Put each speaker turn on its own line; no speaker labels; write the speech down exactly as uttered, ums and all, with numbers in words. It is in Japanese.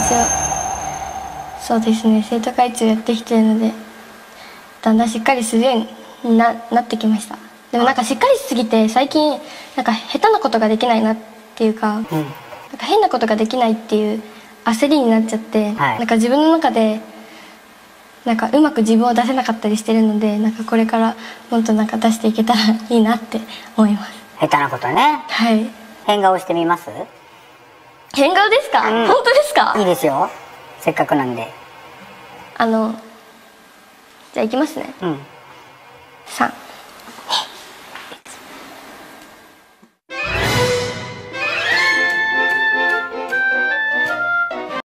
一応そうですね、生徒会長やってきてるのでだんだんしっかりするように な, なってきました。でもなんかしっかりしすぎて最近なんか下手なことができないなっていうか、うん、なんか変なことができないっていう焦りになっちゃって、はい、なんか自分の中でなんかうまく自分を出せなかったりしてるので、なんかこれからもっとなんか出していけたらいいなって思います。
下手なことね。はい。変顔してみます？
変顔ですか？うん、本当ですか？
いいですよ、せっかくなんで。
あのじゃあいきますね。うん。さん